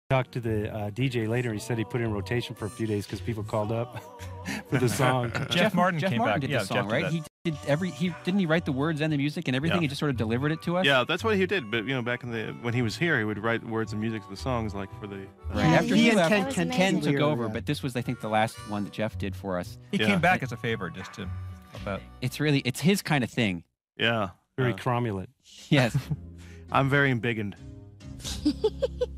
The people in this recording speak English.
talked to the DJ later, and he said he put it in rotation for a few days because people called up for the song. Jeff Martin came back. Did the song, right? He did didn't he write the words and the music and everything? Yeah. He just sort of delivered it to us. Yeah, that's what he did. But back when he was here, he would write words and music to the songs, like for the. Right. After he and left, Ken took over, yeah. but this was, I think, the last one that Jeff did for us. He came back as a favor, just to help out. It's his kind of thing. Yeah. Very cromulent. Yes. I'm very embiggened.